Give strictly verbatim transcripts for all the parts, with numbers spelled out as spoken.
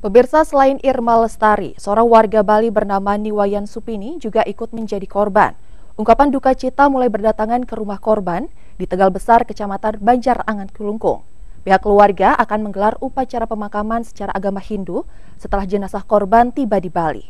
Pemirsa, selain Irma Lestari, seorang warga Bali bernama Niwayan Supini juga ikut menjadi korban. Ungkapan duka cita mulai berdatangan ke rumah korban di Tegal Besar, Kecamatan Banjarangan, Kelungkung. Pihak keluarga akan menggelar upacara pemakaman secara agama Hindu setelah jenazah korban tiba di Bali.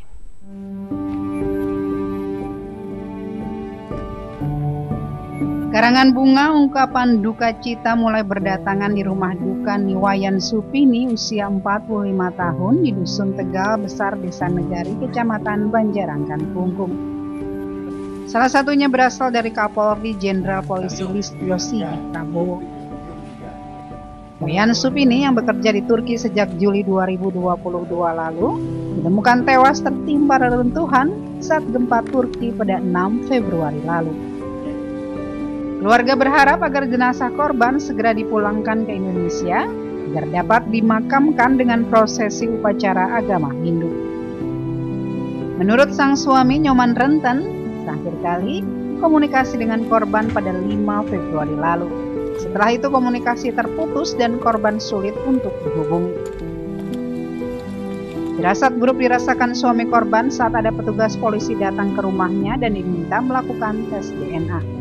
Karangan bunga ungkapan duka cita mulai berdatangan di rumah duka Niwayan Supini usia empat puluh lima tahun di Dusun Tegal Besar, Desa Negari, Kecamatan Banjarangan, Kelungkung. Salah satunya berasal dari Kapolri Jenderal Polisi Listio Sigit Prabowo. Niwayan Supini yang bekerja di Turki sejak Juli dua ribu dua puluh dua lalu ditemukan tewas tertimpa reruntuhan saat gempa Turki pada enam Februari lalu. Keluarga berharap agar jenazah korban segera dipulangkan ke Indonesia agar dapat dimakamkan dengan prosesi upacara agama Hindu. Menurut sang suami Nyoman Renten, terakhir kali komunikasi dengan korban pada lima Februari lalu. Setelah itu komunikasi terputus dan korban sulit untuk dihubungi. Firasat buruk dirasakan suami korban saat ada petugas polisi datang ke rumahnya dan diminta melakukan tes D N A.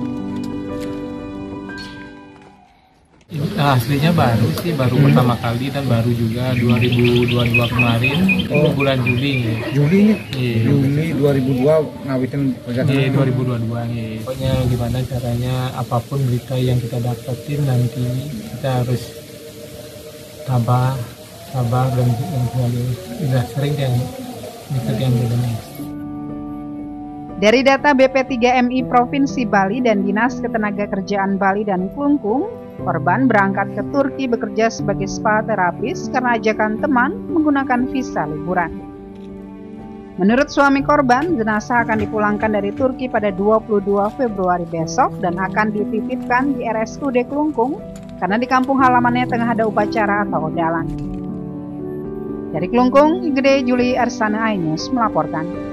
Aslinya baru sih, baru hmm. pertama kali dan baru juga dua ribu dua puluh dua kemarin, oh. bulan Juli. Ya. Juli nih? Iya. Juli dua ribu dua ngawitin perjalanan. Iya, dua ribu dua puluh dua nih. Pokoknya gimana caranya, apapun berita yang kita dapetin nanti kita harus sabar, sabar dan selalu udah sering yang ikut yang begini. Dari data B P tiga M I Provinsi Bali dan Dinas Ketenagakerjaan Bali dan Kelungkung, korban berangkat ke Turki bekerja sebagai spa terapis karena ajakan teman menggunakan visa liburan. Menurut suami korban, jenazah akan dipulangkan dari Turki pada dua puluh dua Februari besok dan akan dititipkan di R S U D Kelungkung karena di kampung halamannya tengah ada upacara atau odalan. Dari Kelungkung, Gede Juli Arsana iNews melaporkan.